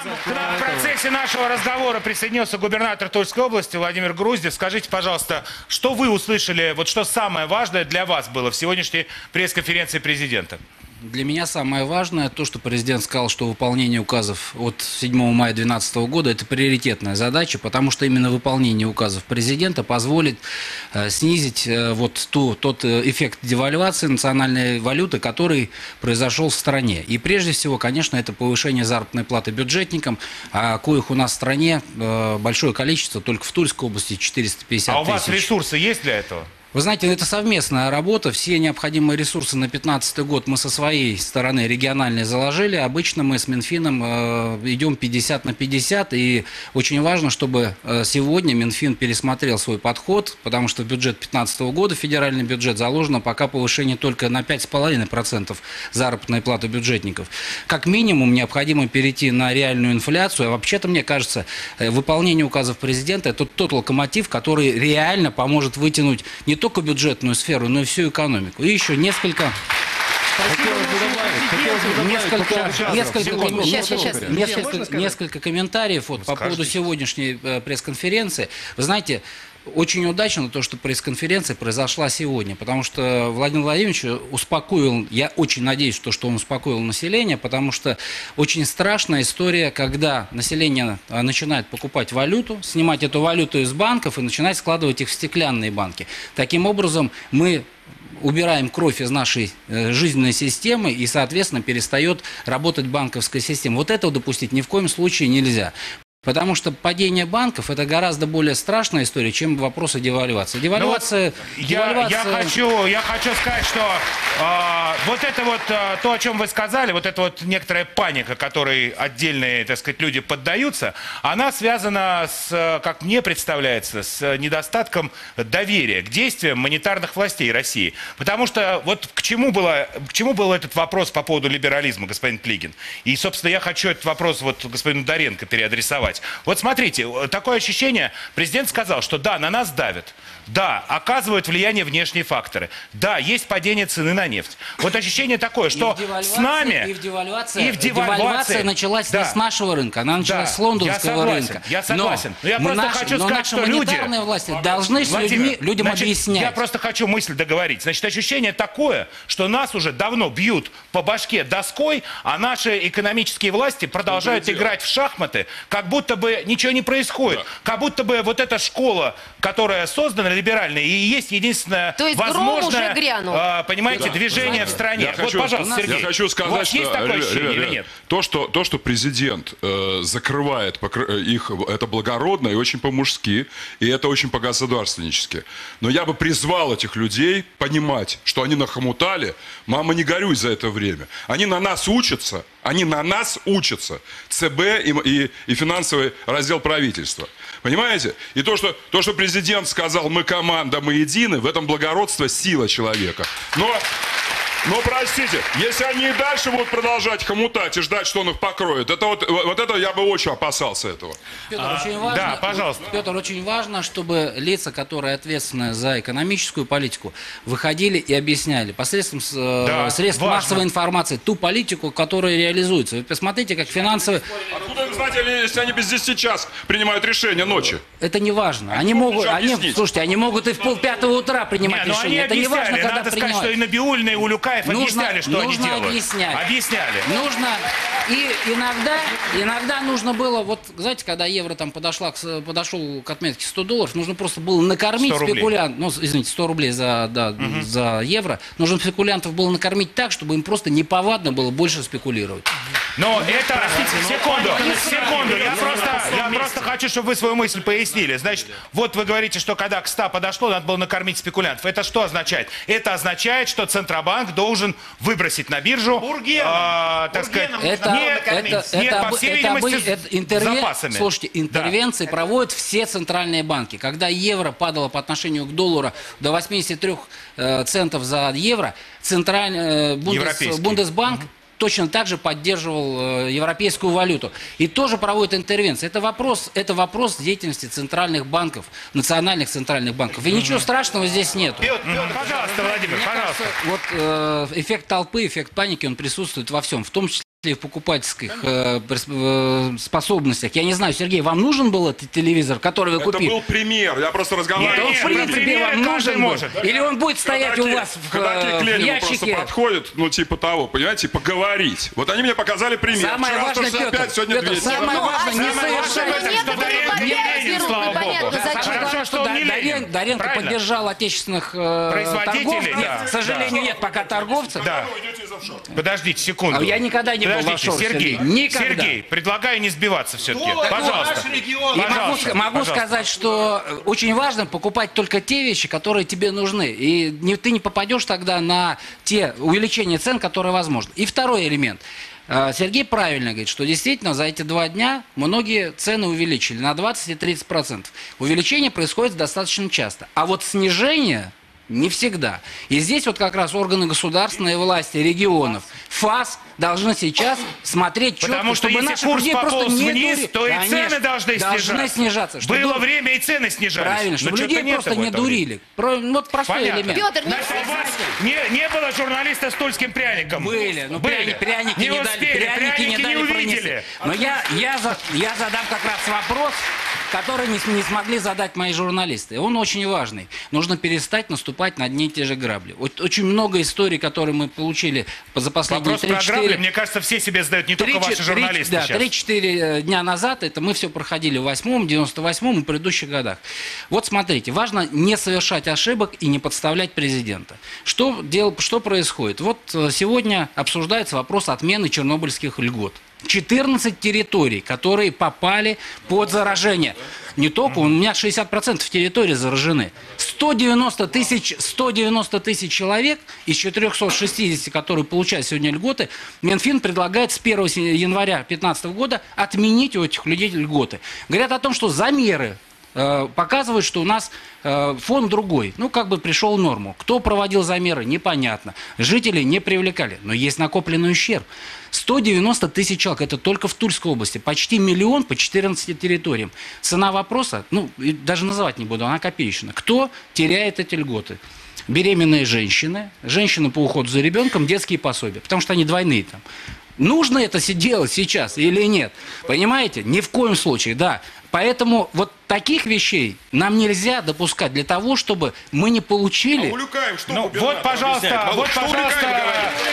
К нам в процессе нашего разговора присоединился губернатор Тульской области Владимир Груздев. Скажите, пожалуйста, что вы услышали, вот что самое важное для вас было в сегодняшней пресс-конференции президента? Для меня самое важное то, что президент сказал, что выполнение указов от 7 мая 2012 года – это приоритетная задача, потому что именно выполнение указов президента позволит снизить тот эффект девальвации национальной валюты, который произошел в стране. И прежде всего, конечно, это повышение заработной платы бюджетникам, коих у нас в стране большое количество, только в Тульской области 450 тысяч. А у вас ресурсы есть для этого? Вы знаете, это совместная работа. Все необходимые ресурсы на 2015 год мы со своей стороны региональной заложили. Обычно мы с Минфином идем 50 на 50. И очень важно, чтобы сегодня Минфин пересмотрел свой подход, потому что в бюджет 2015 года, федеральный бюджет, заложено пока повышение только на 5,5% заработной платы бюджетников. Как минимум необходимо перейти на реальную инфляцию. А вообще-то, мне кажется, выполнение указов президента – это тот локомотив, который реально поможет вытянуть не только бюджетную сферу, но и всю экономику. И еще несколько комментариев по поводу сегодняшней пресс-конференции. Вы знаете, очень удачно то, что пресс-конференция произошла сегодня, потому что Владимир Владимирович успокоил, я очень надеюсь, что он успокоил население, потому что очень страшная история, когда население начинает покупать валюту, снимать эту валюту из банков и начинать складывать их в стеклянные банки. Таким образом, мы убираем кровь из нашей жизненной системы и, соответственно, перестает работать банковская система. Вот этого допустить ни в коем случае нельзя. Потому что падение банков – это гораздо более страшная история, чем вопросы девальвации. Девальвация... Я хочу сказать, что вот это вот то, о чем вы сказали, вот эта вот некоторая паника, которой отдельные, так сказать, люди поддаются, она связана с, как мне представляется, с недостатком доверия к действиям монетарных властей России. Потому что вот к чему был этот вопрос по поводу либерализма, господин Плигин? И, собственно, я хочу этот вопрос вот господину Доренко переадресовать. Вот смотрите, такое ощущение, президент сказал, что да, на нас давят, да, оказывают влияние внешние факторы, да, есть падение цены на нефть. Вот ощущение такое, что с нами... И в девальвация началась не с нашего рынка, она началась с лондонского рынка. Я согласен. Но я просто хочу сказать, что люди... власти должны людям объяснять. Я просто хочу мысль договорить. Значит, ощущение такое, что нас уже давно бьют по башке доской, а наши экономические власти продолжают играть в шахматы, как будто бы ничего не происходит. Да. Как будто бы вот эта школа, которая создана либеральная, и есть единственное возможное, понимаете, движение в стране. Вот, пожалуйста, Сергей, я хочу сказать, у вас есть такое ощущение или нет? То, что президент закрывает их, это благородно и очень по-мужски, и это очень по-государственнически. Но я бы призвал этих людей понимать, что они нахомутали. Мама, не горюй за это время. Они на нас учатся. ЦБ и финансовый раздел правительства. Понимаете? И то, что президент сказал, мы команда, мы едины, в этом благородство, сила человека. Но простите, если они и дальше будут продолжать хомутать и ждать, что он их покроет, это я бы очень опасался этого. Петр, очень важно, да, пожалуйста. Петр, очень важно, чтобы лица, которые ответственны за экономическую политику, выходили и объясняли посредством средств массовой информации ту политику, которая реализуется. Вы посмотрите, как финансовые... Откуда вы знаете, если они без 10 час принимают решение ночью? Это не важно. Они могут и в 4:30 утра принимать решения. Это не важно, когда надо принимают. сказать, что и Набиуллина, и Улюкаев объясняли, что они делают. Объясняли. Нужно. И иногда нужно было, вот, знаете, когда евро там подошел к отметке $100, нужно просто было накормить спекулянтов, 100 рублей за евро, нужно спекулянтов было накормить так, чтобы им просто неповадно было больше спекулировать. Но это... Секунду. Я просто хочу, чтобы вы свою мысль пояснили. Значит, вот вы говорите, что когда к 100 подошло, надо было накормить спекулянтов. Это что означает? Это означает, что Центробанк должен выбросить на биржу, так сказать... Слушайте, интервенции проводят все центральные банки. Когда евро падало по отношению к доллару до 83 центов за евро, Бундесбанк точно так же поддерживал европейскую валюту. И тоже проводит интервенции. Это вопрос деятельности центральных банков, национальных центральных банков. И ничего страшного здесь нет. Пожалуйста, Владимир, пожалуйста. Вот эффект толпы, эффект паники, он присутствует во всем, в том числе в покупательских способностях. Я не знаю, Сергей, вам нужен был этот телевизор, который вы купили? Это был пример. Я просто разговаривал. Он, в принципе, вам нужен был? Или он будет стоять у вас в Ленину просто ящике? подходит, ну, типа того, понимаете, поговорить. Вот они мне показали пример. Самое Вчера важное, 165, сегодня Петр, 200. самое важное, не совершать. Что Доренко не Ленин, слава богу. Хорошо, что он не Ленин. Доренко Правильно? поддержал отечественных Производителей, торговцев. Нет, да, к сожалению, нет пока торговцев. Да. Вы идете из офшора. Подождите секунду. Я никогда не был в Подождите, офшоре, Сергей. Никогда. Сергей, предлагаю не сбиваться все-таки. Пожалуйста. И Пожалуйста, могу пожалуйста. сказать, что очень важно покупать только те вещи, которые тебе нужны. И ты не попадешь тогда на те увеличения цен, которые возможны. И второй элемент. Сергей правильно говорит, что действительно за эти 2 дня многие цены увеличили на 20 и 30%. Увеличение происходит достаточно часто. А вот снижение не всегда. И здесь вот как раз органы государственной власти, регионов, ФАС должны сейчас смотреть четко, Потому что чтобы если наших курс людей просто пополз не вниз, дури- то и Конечно, цены должны снижаться. Чтобы Было время, и цены снижались. Правильно, Но чтобы что-то людей нет просто в не этом. дурили. Вот простой Понятно. элемент. Петр, Значит, у вас не было журналиста с тульским пряником? Были, но Были. пряники не не дали, успели, пряники не дали увидели. пронести. Но я задам как раз вопрос, который не смогли задать мои журналисты. Он очень важный. Нужно перестать наступать на одни и те же грабли. Вот очень много историй, которые мы получили за последние Вопрос про 3-4... грабли, мне кажется, все себе задают, не только ваши журналисты сейчас. 3-4 дня назад, это мы все проходили в 8-м, 98-м и предыдущих годах. Вот смотрите, важно не совершать ошибок и не подставлять президента. Что происходит? Вот сегодня обсуждается вопрос отмены чернобыльских льгот. 14 территорий, которые попали под заражение. Не только, у меня 60% территорий заражены. 190 тысяч человек из 460, которые получают сегодня льготы, Минфин предлагает с 1 января 2015 года отменить у этих людей льготы. Говорят о том, что замеры показывают, что у нас фон другой. Ну, как бы пришел в норму. Кто проводил замеры, непонятно. Жители не привлекали. Но есть накопленный ущерб. 190 тысяч человек. Это только в Тульской области. Почти 1 миллион по 14 территориям. Цена вопроса, даже называть не буду, она копеечная. Кто теряет эти льготы? Беременные женщины, женщины по уходу за ребенком, детские пособия. Потому что они двойные там. Нужно это делать сейчас или нет? Понимаете? Ни в коем случае, да. Поэтому вот таких вещей нам нельзя допускать для того, чтобы мы не получили... Улюкаев, что Ну, губернатор вот, пожалуйста, объясняет? вот, Что пожалуйста, Улюкаев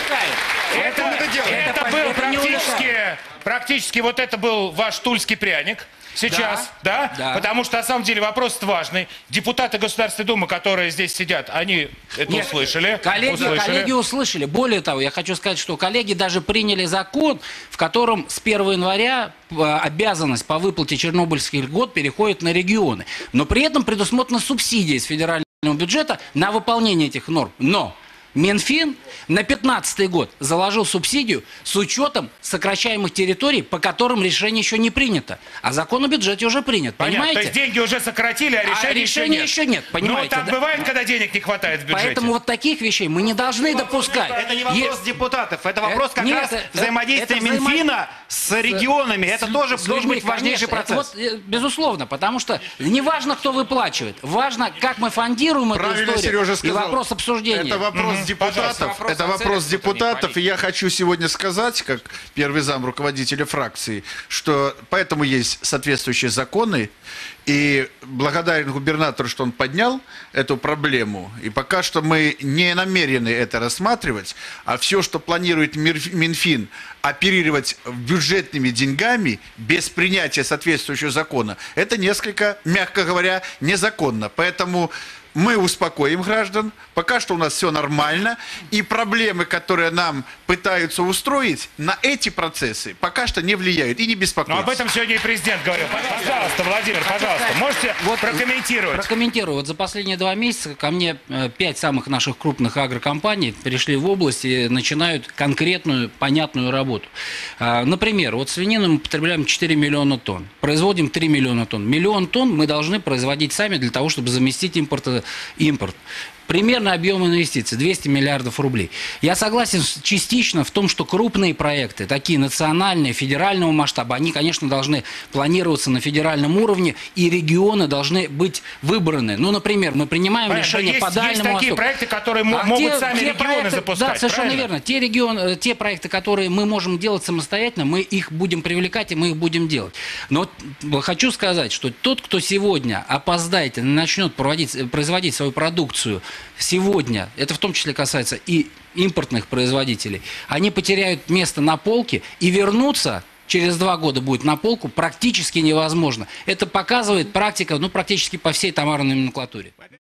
говорит? это был это не практически вот это был ваш тульский пряник. Сейчас, да? Да. Потому что, на самом деле, вопрос важный. Депутаты Государственной Думы, которые здесь сидят, они это Нет, услышали. Коллеги услышали. Более того, я хочу сказать, что коллеги даже приняли закон, в котором с 1 января обязанность по выплате чернобыльских льгот переходит на регионы. Но при этом предусмотрена субсидия из федерального бюджета на выполнение этих норм. Но Минфин на 2015 год заложил субсидию с учетом сокращаемых территорий, по которым решение еще не принято. А закон о бюджете уже принят. Понятно. Понимаете? То есть деньги уже сократили, а решения еще нет. Понимаете? Ну, так да? бывает, когда денег не хватает в бюджете. Поэтому вот таких вещей мы не должны допускать. Это не вопрос депутатов, это вопрос как Нет, раз это взаимодействия Минфина с регионами. Это тоже должен быть важнейший конечно, процесс. это вот, безусловно, потому что не важно, кто выплачивает, важно, как мы фондируем эту Правильно историю. Сережа И сказал. вопрос обсуждения. Это вопрос депутатов. Вопрос Это о вопрос целях депутатов. политики. И я хочу сегодня сказать, как первый зам руководителя фракции, что поэтому есть соответствующие законы. И благодарен губернатору, что он поднял эту проблему. И пока что мы не намерены это рассматривать, а все, что планирует Минфин оперировать бюджетными деньгами без принятия соответствующего закона, это несколько, мягко говоря, незаконно. Поэтому мы успокоим граждан, пока что у нас все нормально, и проблемы, которые нам пытаются устроить, на эти процессы пока что не влияют и не Но беспокоятся. об этом сегодня и президент говорил. Пожалуйста, Владимир, пожалуйста, можете прокомментировать? Прокомментирую. Вот за последние 2 месяца ко мне 5 самых наших крупных агрокомпаний пришли в область и начинают конкретную, понятную работу. Например, вот свинину мы потребляем 4 миллиона тонн, производим 3 миллиона тонн. 1 миллион тонн мы должны производить сами для того, чтобы заместить импорт. Примерно объем инвестиций 200 миллиардов рублей. Я согласен частично в том, что крупные проекты, такие национальные, федерального масштаба, они, конечно, должны планироваться на федеральном уровне, и регионы должны быть выбраны. Ну, например, мы принимаем решение по Дальнему есть такие Востоку. проекты, которые могут сами регионы проекты, запускать. Да, совершенно правильно? верно. Те проекты, которые мы можем делать самостоятельно, мы их будем привлекать, и мы их будем делать. Но хочу сказать, что тот, кто сегодня опоздает и начнет производить свою продукцию сегодня, это в том числе касается и импортных производителей, они потеряют место на полке, и вернуться через 2 года будет на полку практически невозможно. Это показывает практика, практически по всей товарной номенклатуре.